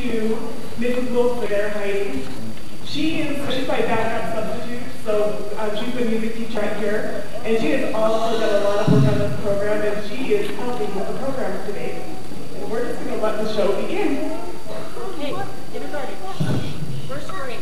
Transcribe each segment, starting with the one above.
to Mrs. Wilson there hiding. She's my backup substitute, so she's the music teacher right here, and she has also done a lot of work on this program, and she is helping with the program today. And we're just going to let the show begin. Hey, get it started. First grade.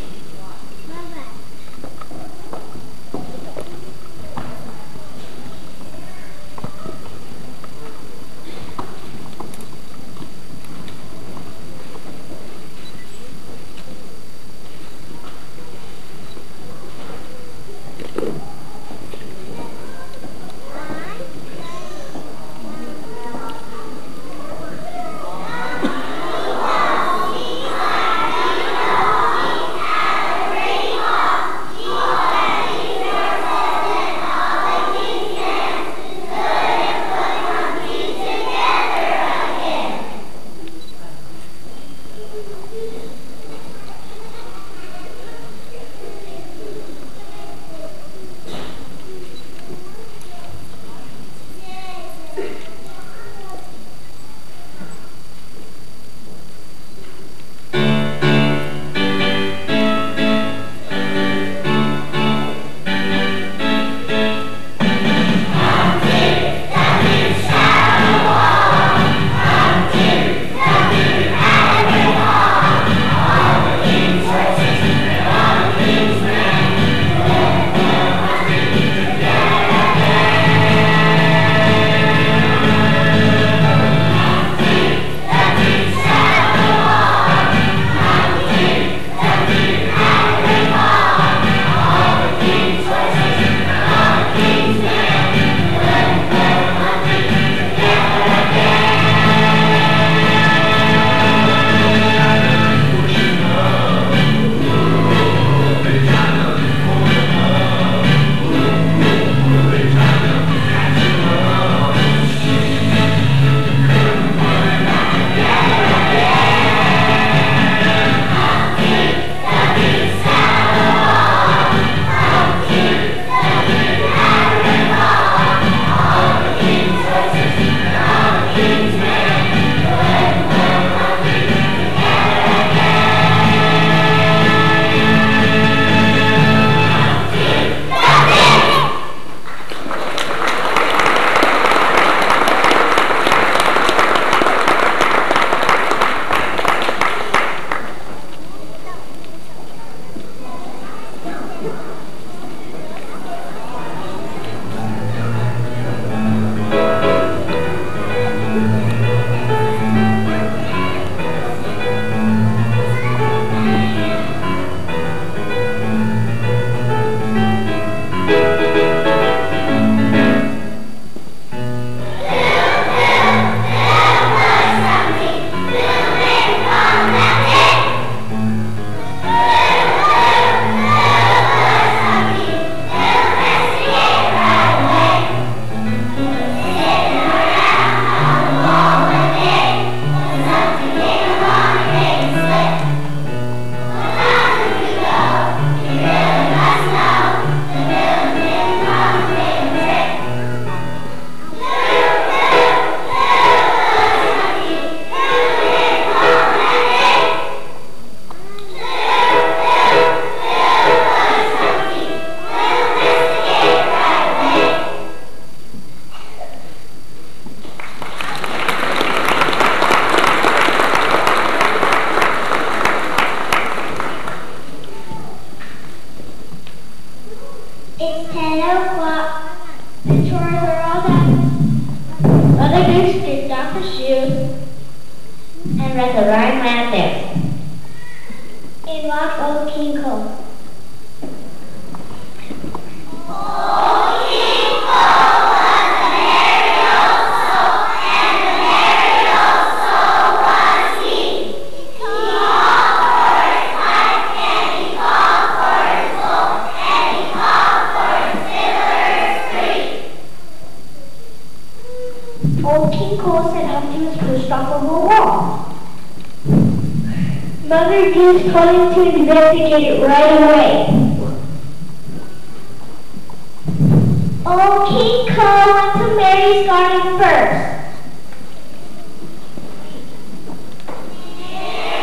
It's 10 o'clock. The chores are all done. Mother Goose stripped off her shoes and read the rhyme right there. In walked old King Cole. Old King Cole was a merry old soul, and a merry old soul was he. He called for his wife, and he called for his soul, and he called for his fiddlers three. Old King Cole said Humpty was pushed off of a wall. Mother Goose told him to investigate it right away. Old King Cole went to Mary's garden first.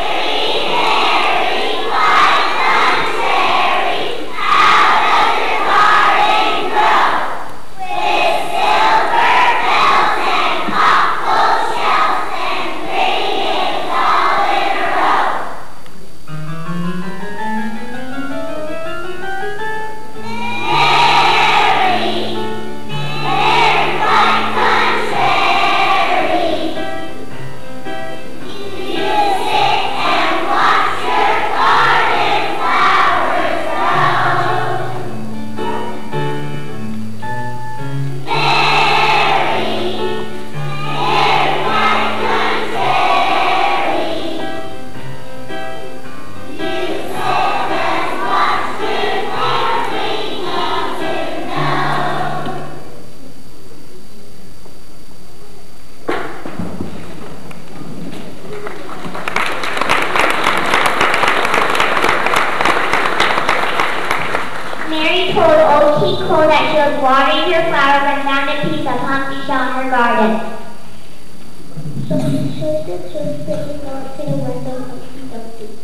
he cool that she was watering her flowers and found a piece of humpty shell in her garden. So she chose the church that was not to the west of Humpty Dumpty.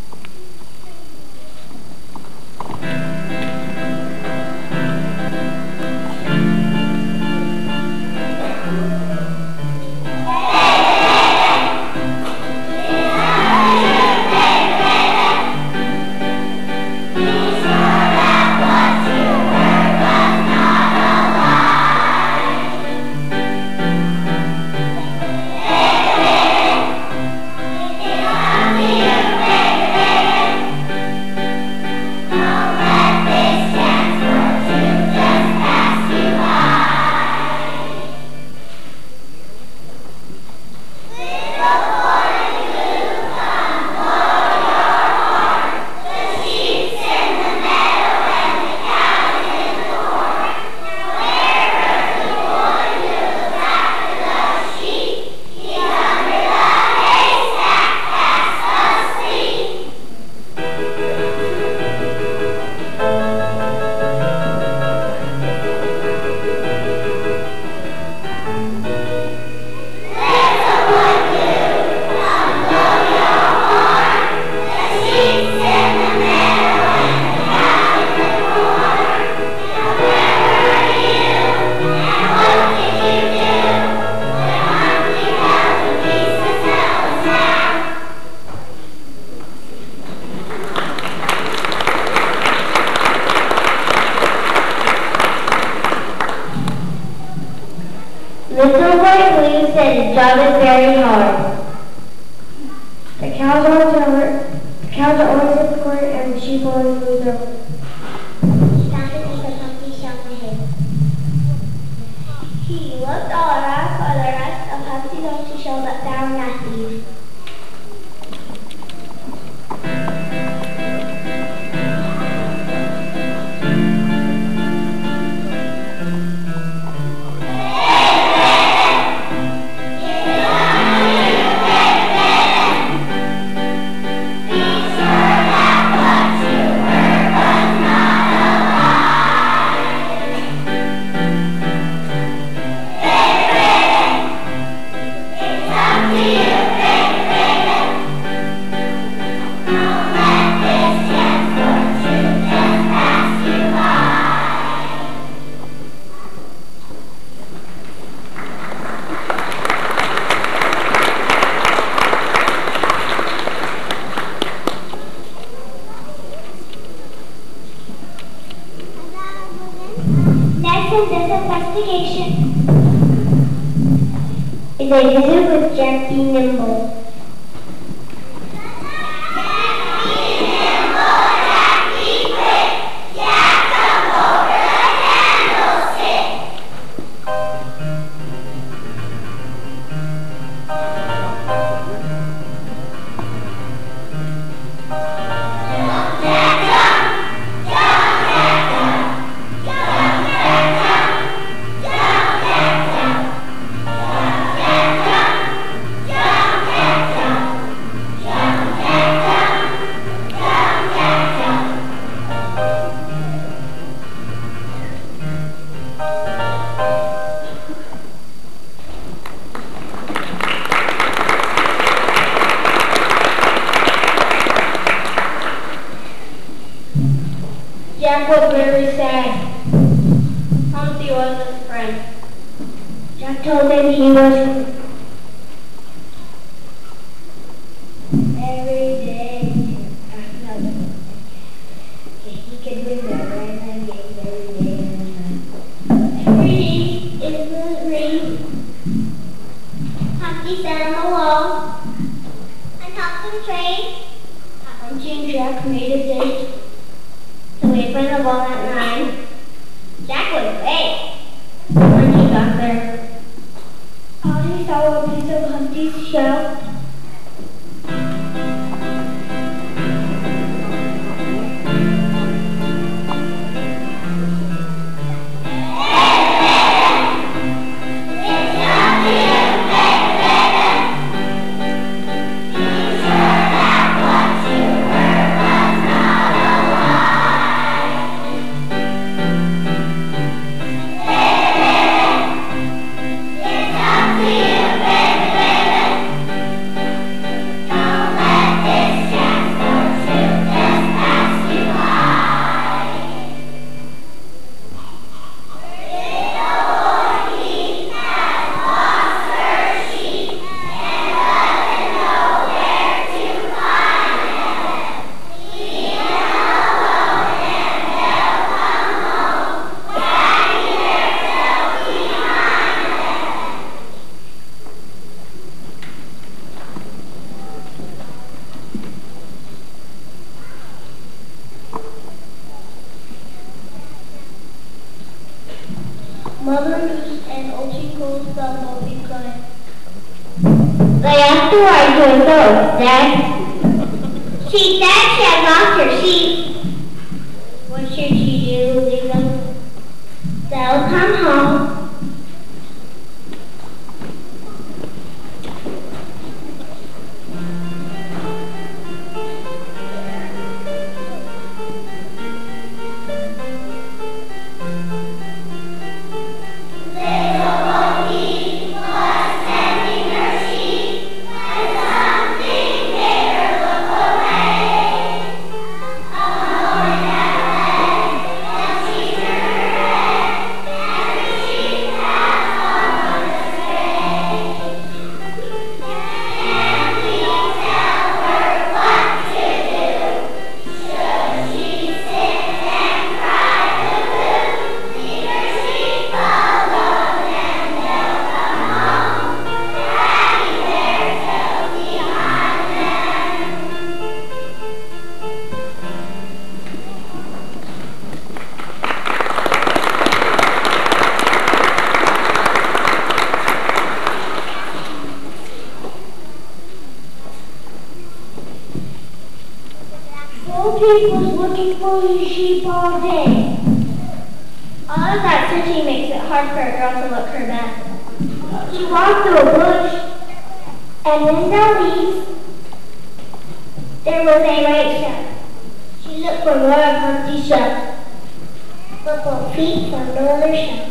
Little boy Blue said his job is very hard. The cows are always at the corner and the sheep always move over. He found a piece of humpty shell in the hay. He looked all around for the rest of Humpty Dumpty shell but found nothing. Next in this investigation is a visit with Jack B. Nimble. Jack was very sad. Humpty was his friend. Jack told him he was every day. He could win the random games every day. Every day it was rain. Humpty sat on the wall and helped him train. Humpty and Jack made a date to wait for the ball at 9. Jack was late. When he got there, all he saw was a piece of Humpty's shell. Mother Goose and Old Chico's son will be playing. Right after I do those, Dad. She said she had lost her sheep. What should she do? Leave them? They'll come home. Pig was looking for his sheep all day. All of that searching makes it hard for a girl to look her best. She walked through a bush, and in the leaves, there was a white shelf. She looked for more of Humpty's shelf, but for feet from no other shelf.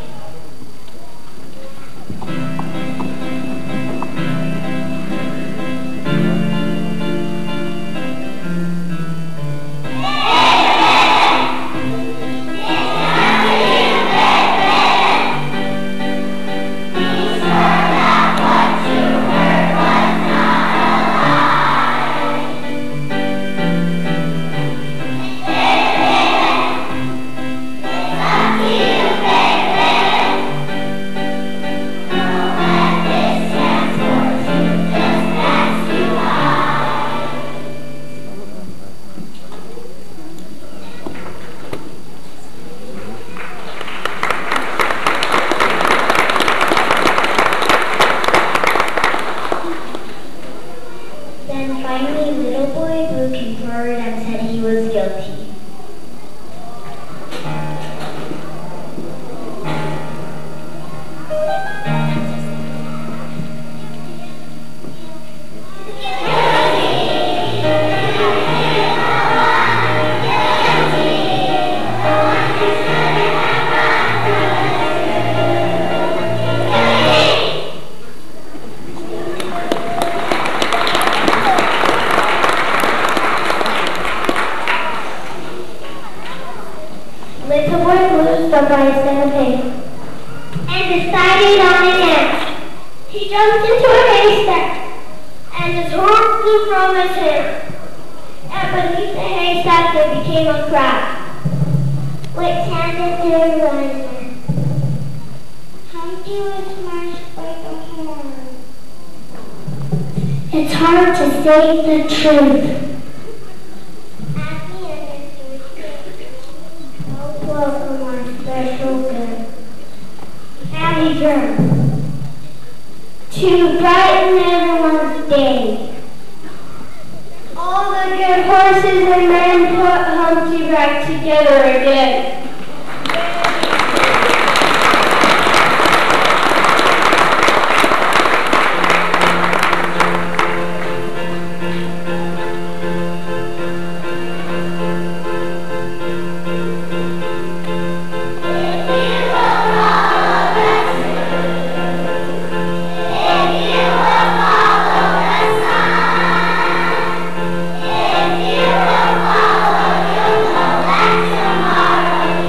And decided on an ant. He jumped into a haystack, and his horn flew from his hair. And beneath the haystack there became a crowd, which handed to the runner. Humpty was smashed like a horn. It's hard to say the truth. At the end of the no welcome our special good. Happy journey to brighten everyone's day. All the good horses and men put Humpty back together again. Tomorrow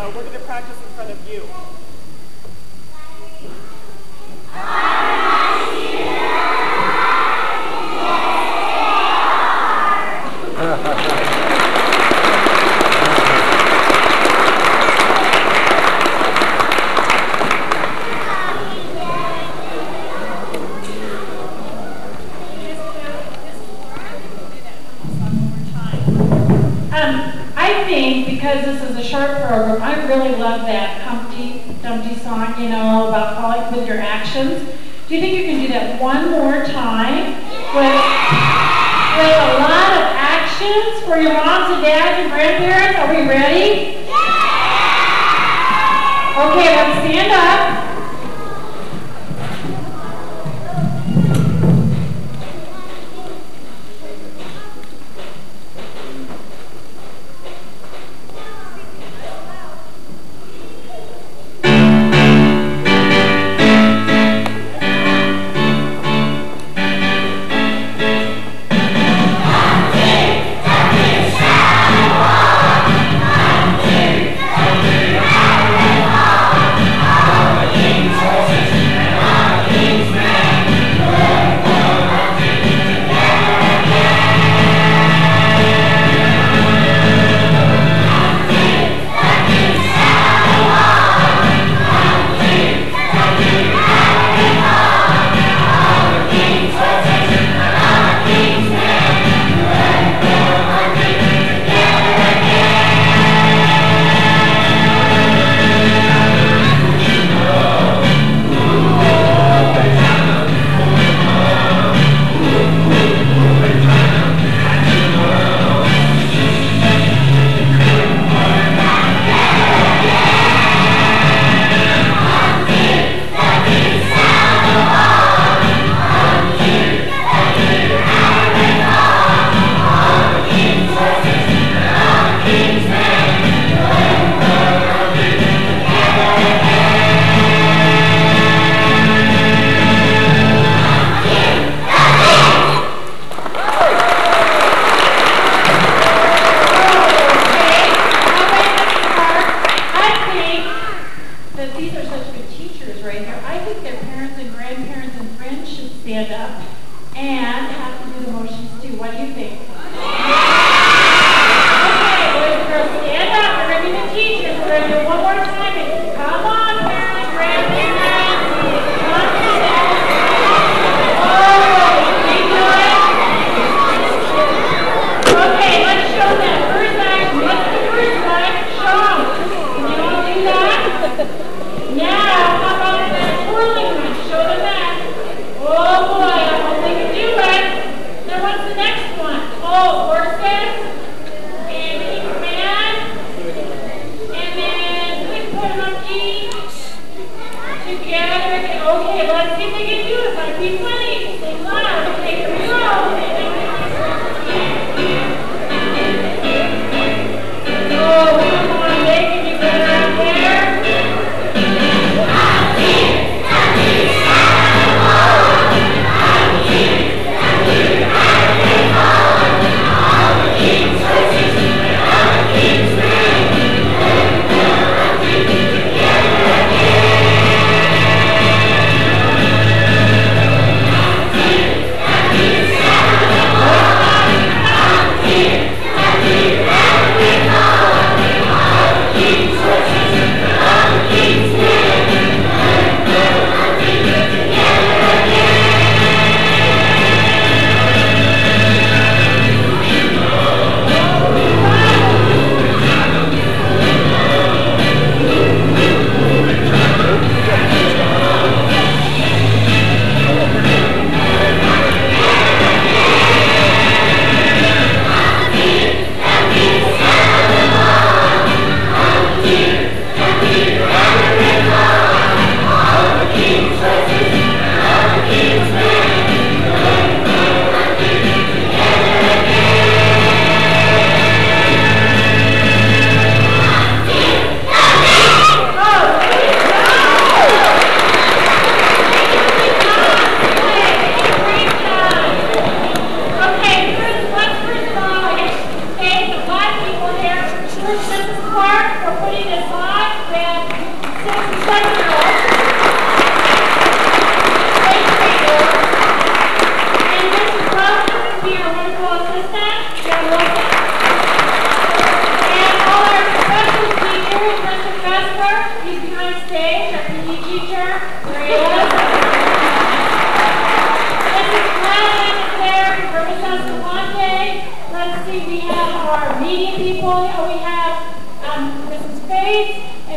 we're going to practice in front of you. I think because this is a short program, I really love that Humpty Dumpty song, you know, about following with your actions. Do you think you can do that one more time with a lot of actions for your moms and dads and grandparents? Are we ready? Yeah! Okay, let's stand up.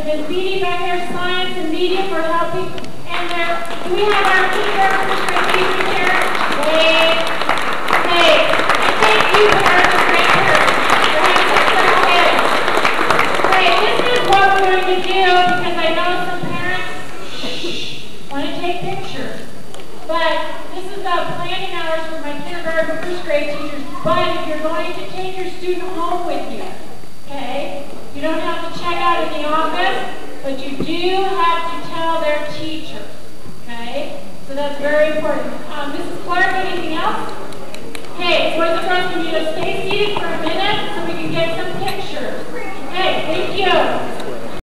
Ms. Beatty back there, science and media for helping. And there, do we have our kindergarten first grade teachers here? Hey, hey, and thank you for our grandparents for having such kids. Okay, this is what we're going to do because I know some parents want to take pictures. But this is the planning hours for my kindergarten first grade teachers. But if you're going to take your student home with you, okay, you don't have to check out in the office, but you do have to tell their teacher, okay? So that's very important. Mrs. Clark, anything else? Okay, boys and girls, we need to stay seated for a minute so we can get some pictures. Okay, thank you.